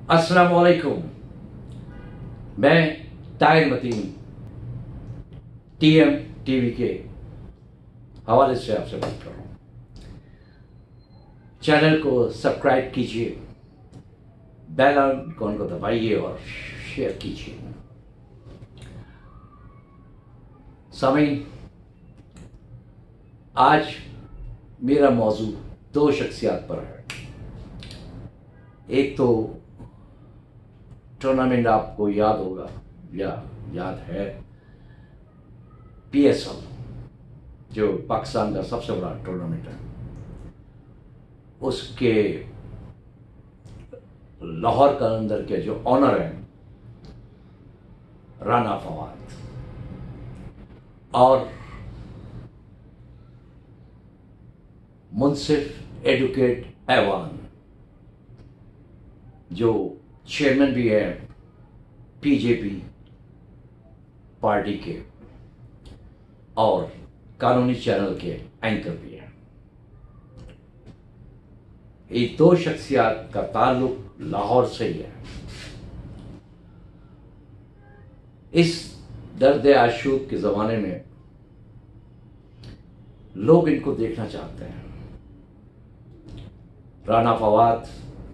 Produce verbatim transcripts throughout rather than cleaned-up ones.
अस्सलाम वालेकुम। मैं ताहिर मतीन टीएम टीवी के हवाले से आपसे बात कर रहा हूँ। चैनल को सब्सक्राइब कीजिए, बेल आइकन को दबाइए और शेयर कीजिए। सामीन, आज मेरा मौजू दो शख्सियत पर है। एक तो टूर्नामेंट आपको याद होगा या याद है, पीएसएल, जो पाकिस्तान का सबसे बड़ा टूर्नामेंट है, उसके लाहौर कलंदर के जो ऑनर हैं राना फवाद और मुंसिफ एडवोकेट ऐवान, जो चेयरमैन भी है पीजेपी पार्टी के और कानूनी चैनल के एंकर भी हैं। ये दो शख्सियत का ताल्लुक लाहौर से ही है। इस दर्द आशूब के ज़माने में लोग इनको देखना चाहते हैं। राना फवाद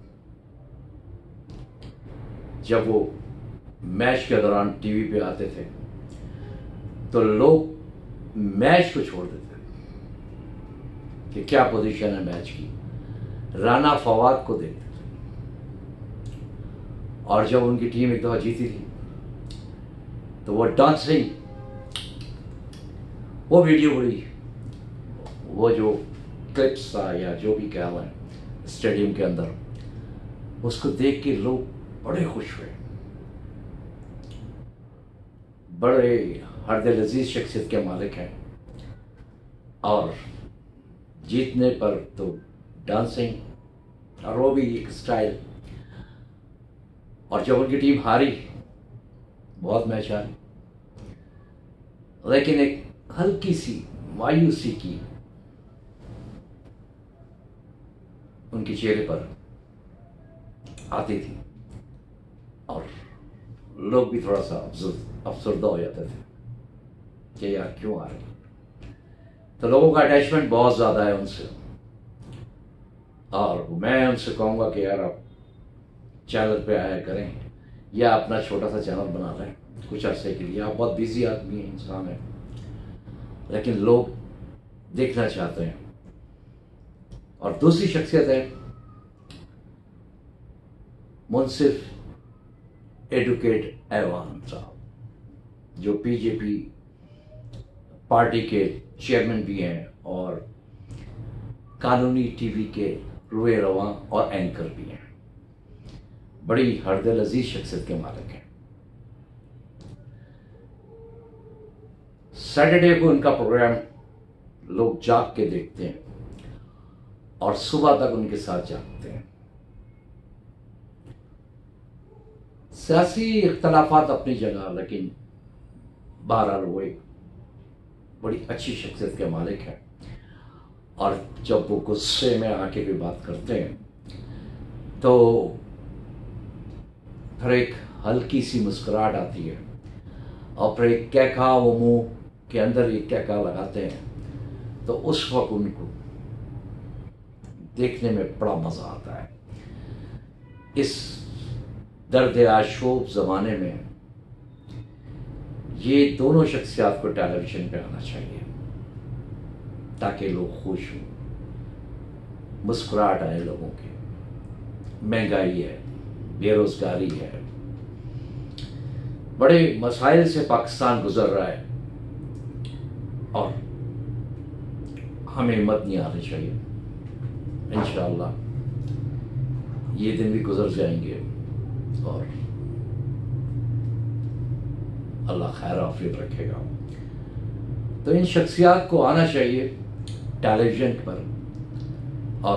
जब वो मैच के दौरान टीवी पे आते थे तो लोग मैच को छोड़ देते थे कि क्या पोजीशन है मैच की, राना फवाद को देखते थे। और जब उनकी टीम एक दफा जीती थी तो वो डांसिंग, वो वीडियो बड़ी, वो जो क्लिप्स था या जो भी कह रहे हैं स्टेडियम के अंदर, उसको देख के लोग बड़े खुश हुए। बड़े हरदिल अजीज शख्सियत के मालिक हैं और जीतने पर तो डांसिंग और वो भी एक स्टाइल। और जब उनकी टीम हारी, बहुत मैच हारी, लेकिन एक हल्की सी मायूसी की उनके चेहरे पर आती थी और लोग भी थोड़ा सा अफसरदा हो जाते थे कि यार क्यों आ रहे। तो लोगों का अटैचमेंट बहुत ज़्यादा है उनसे और मैं उनसे कहूँगा कि यार आप चैनल पे आया करें या अपना छोटा सा चैनल बना लें कुछ अरसे के लिए। आप बहुत बिजी आदमी हैं, इंसान हैं, लेकिन लोग देखना चाहते हैं। और दूसरी शख्सियत है मुंसिफ एडवोकेट ऐवान साहब, जो पीजेपी पार्टी के चेयरमैन भी हैं और कानूनी टीवी के रुए रवां और एंकर भी हैं। बड़ी हरदिल अजीज शख्सियत के मालिक हैं। सैटरडे को उनका प्रोग्राम लोग जाग के देखते हैं और सुबह तक उनके साथ जागते हैं। सियासी इख्तलाफात अपनी जगह, लेकिन बहरहाल वो एक बड़ी अच्छी शख्सियत के मालिक हैं। और जब वो गुस्से में आके भी बात करते हैं तो फिर एक हल्की सी मुस्कुराहट आती है और फिर एक कैका वो मुंह के अंदर एक कैका लगाते हैं, तो उस वक्त उनको देखने में बड़ा मजा आता है। इस दर्द आशूब ज़माने में ये दोनों शख्सियत को टेलीविज़न पे आना चाहिए ताकि लोग खुश हों, मुस्कुराहट आए लोगों के। महंगाई है, बेरोजगारी है, बड़े मसाइल से पाकिस्तान गुजर रहा है और हमें हिम्मत नहीं आनी चाहिए। इंशाअल्लाह ये दिन भी गुजर जाएंगे और अल्लाह खैर आफियत रखेगा। तो इन शख्सियत को आना चाहिए टेलीविज़न पर और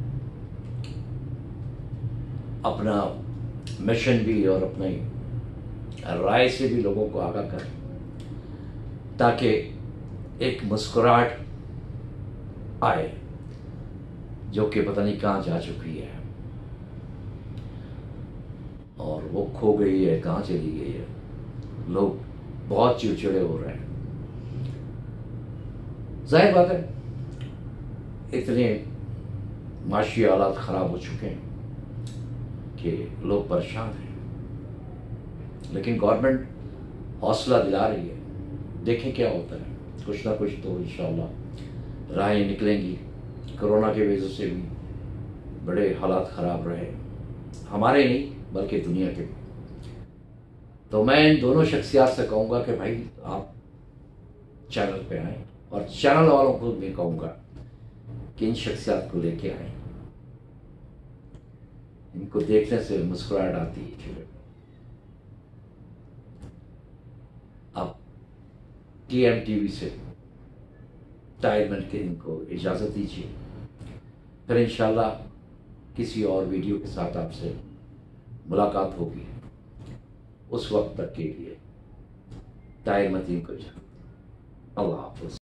अपना मिशन भी और अपनी राय से भी लोगों को आगाह करें ताकि एक मुस्कुराहट आए जो कि पता नहीं कहाँ जा चुकी है। और वो खो गई है, कहाँ चली गई है। लोग बहुत चिड़चिड़े हो रहे हैं। जाहिर बात है, इतने माशी हालात ख़राब हो चुके हैं कि लोग परेशान हैं, लेकिन गवर्नमेंट हौसला दिला रही है। देखें क्या होता है, कुछ ना कुछ तो इंशाअल्लाह राहें निकलेंगी। कोरोना की वजह से भी बड़े हालात ख़राब रहे, हमारे नहीं बल्कि दुनिया के भी। तो मैं इन दोनों शख्सियात से कहूँगा कि भाई आप चैनल पे आएँ, और चैनल वालों को भी कहूँगा कि इन शख्सियात को लेके आएँ। इनको देखने से मुस्कुराहट आती है। अब टी एम टी वी से टाइमर के इनको इजाज़त दीजिए, फिर इंशाल्लाह किसी और वीडियो के साथ आपसे मुलाकात होगी। उस वक्त तक के लिए टाइम मतीन को इजाज़त। अल्लाह हाफ़िज़।